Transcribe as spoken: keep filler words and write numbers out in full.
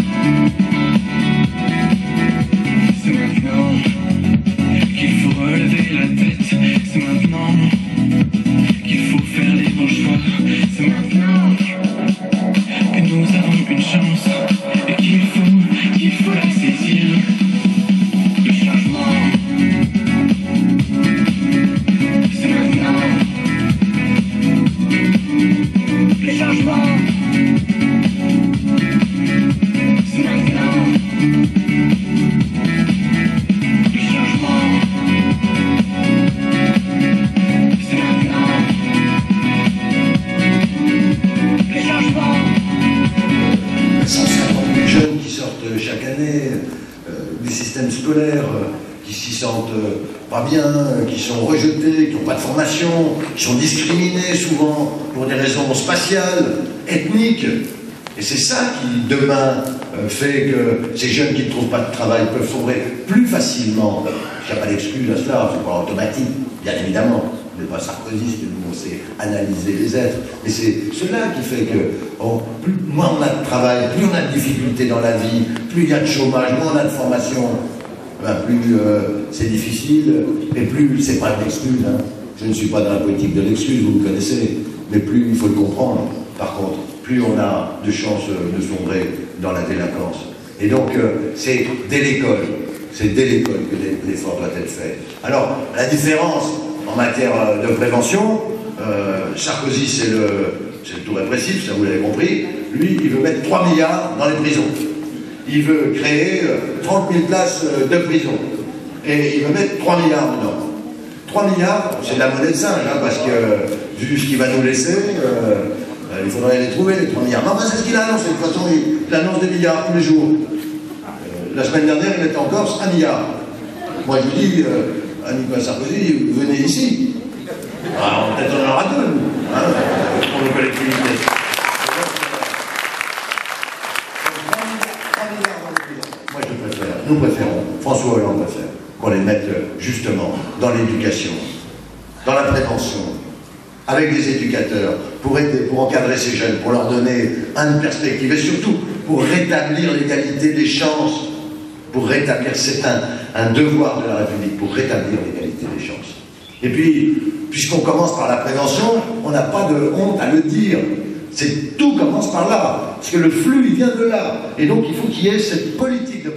C'est maintenant qu'il faut relever la tête. C'est maintenant qu'il faut faire les bons choix. C'est maintenant que nous avons une chance et qu'il faut, qu'il faut la saisir. Le changement, c'est maintenant. Le changement, c'est maintenant. Le changement, c'est maintenant. Le changement. cent cinquante mille jeunes qui sortent chaque année euh, du système scolaire, euh, qui s'y sentent euh, pas bien, euh, qui sont rejetés, qui n'ont pas de formation, qui sont discriminés souvent pour des raisons spatiales, ethniques. Et c'est ça qui, demain, euh, fait que ces jeunes qui ne trouvent pas de travail peuvent sombrer plus facilement. Il n'y a pas d'excuse à cela, c'est pas automatique, bien évidemment. On n'est pas sarkozyste, nous on sait analyser les êtres. Mais c'est cela qui fait que oh, plus, moins on a de travail, plus on a de difficultés dans la vie, plus il y a de chômage, moins on a de formation, ben plus euh, c'est difficile, et plus, c'est pas une excuse, hein. Je ne suis pas dans la politique de l'excuse, vous me connaissez, mais plus il faut le comprendre, par contre, plus on a de chances de sombrer dans la délinquance. Et donc, euh, c'est dès l'école, c'est dès l'école que l'effort doit être fait. Alors, la différence en matière de prévention, euh, Sarkozy c'est le, c'est le tout répressif, ça vous l'avez compris, lui il veut mettre trois milliards dans les prisons. Il veut créer euh, trente mille places euh, de prison. Et il veut mettre trois milliards dedans. trois milliards, c'est de la monnaie de singe, hein, parce que vu ce qu'il va nous laisser, euh, euh, il faudrait les trouver, les trois milliards. Mais enfin, c'est ce qu'il a annoncé. De toute façon, il, il annonce des milliards tous les jours. Euh, la semaine dernière, il était en Corse, un milliard. Moi, je vous dis, euh, à Nicolas Sarkozy, venez ici. Alors, peut-être on en aura deux, nous, hein, pour nos collectivités. Moi, je préfère, nous préférons, François Hollande préfère, qu'on les mette justement dans l'éducation, dans la prévention, avec des éducateurs, pour aider, pour encadrer ces jeunes, pour leur donner une perspective, et surtout pour rétablir l'égalité des chances, pour rétablir, c'est un, un devoir de la République, pour rétablir l'égalité des chances. Et puis, puisqu'on commence par la prévention, on n'a pas de honte à le dire. C'est, tout commence par là, parce que le flux, il vient de là. Et donc, il faut qu'il y ait cette politique de